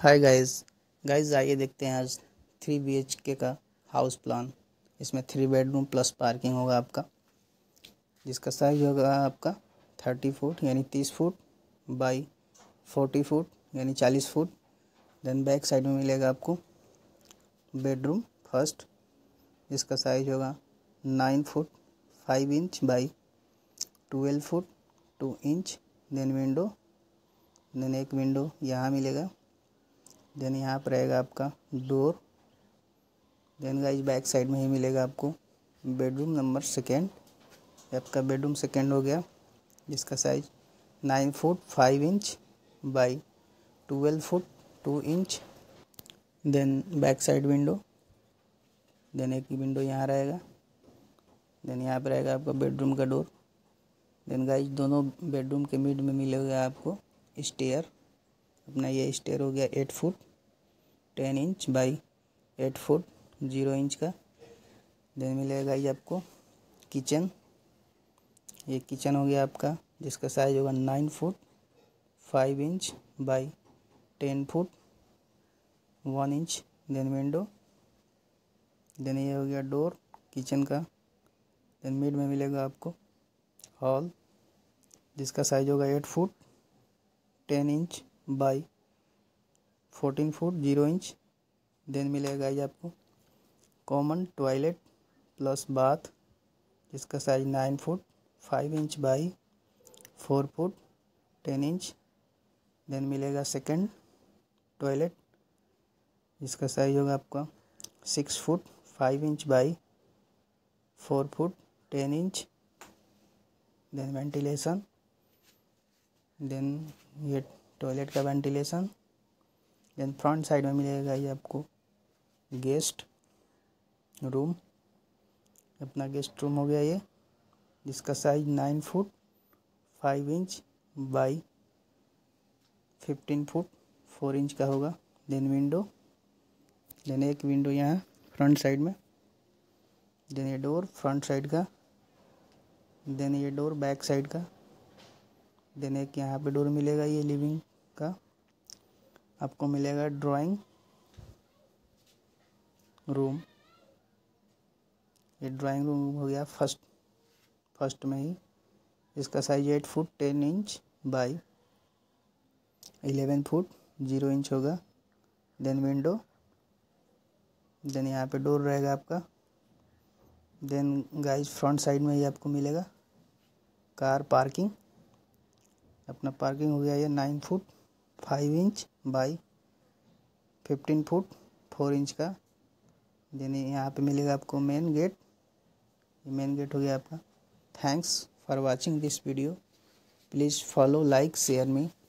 Hi guys आइए देखते हैं आज 3 BHK का हाउस प्लान। इसमें 3 बेडरूम प्लस पार्किंग होगा आपका, जिसका साइज होगा आपका 30 फुट यानी 30 फुट बाई 40 फुट यानी 40 फुट। देन बैक साइड में मिलेगा आपको बेडरूम फर्स्ट, जिसका साइज होगा 9 foot 5 inch by 12 foot 2 inch. Then window, then एक विंडो यहाँ मिलेगा। देन यहाँ पर रहेगा आपका door. Then guys back side में ही मिलेगा आपको बेडरूम नंबर सेकेंड। आपका बेडरूम सेकेंड हो गया, जिसका size 9 foot 5 inch by 12 foot 2 inch. Then back side window, then एक विंडो यहाँ रहेगा। देन यहाँ पर रहेगा आपका बेडरूम का डोर। देन गाइस दोनों बेडरूम के मिड में मिलेगा आपको स्टेयर। अपना ये स्टेयर हो गया 8 foot 10 inch by 8 foot 0 inch का। देन मिलेगा ये आपको किचन। ये किचन हो गया आपका, जिसका साइज होगा 9 foot 5 inch by 10 foot 1 inch. Then window, then ये हो गया डोर किचन का। देन मिड में मिलेगा आपको हॉल, जिसका साइज होगा 8 foot 10 inch by 14 foot 0 inch. Then मिलेगा ये आपको कॉमन टॉयलेट प्लस बाथ, जिसका size 9 foot 5 inch by 4 foot 10 inch. Then मिलेगा सेकंड टॉयलेट, जिसका साइज होगा आपका 6 foot 5 inch by 4 foot 10 inch. Then ventilation, then ये टॉयलेट का वेंटिलेशन। देन फ्रंट साइड में मिलेगा ये आपको गेस्ट रूम। अपना गेस्ट रूम हो गया ये, जिसका size 9 foot 5 inch by 15 foot 4 inch का होगा। देन विंडो, देन एक विंडो यहाँ फ्रंट साइड में। देन ये डोर फ्रंट साइड का। देन ये डोर बैक साइड का। देन एक यहाँ पे डोर मिलेगा ये लिविंग का। आपको मिलेगा ड्राइंग रूम। ये ड्राइंग रूम हो गया फर्स्ट में ही, इसका size 8 foot 10 inch by 11 foot 0 inch होगा। देन विंडो, देन यहाँ पे डोर रहेगा आपका। देन गाइस फ्रंट साइड में ही आपको मिलेगा कार पार्किंग। अपना पार्किंग हो गया ये 9 foot 5 inch by 15 foot 4 inch का। देन यहाँ पे मिलेगा आपको मेन गेट। ये मेन गेट हो गया आपका। Thanks for watching this video. Please follow, like, share me.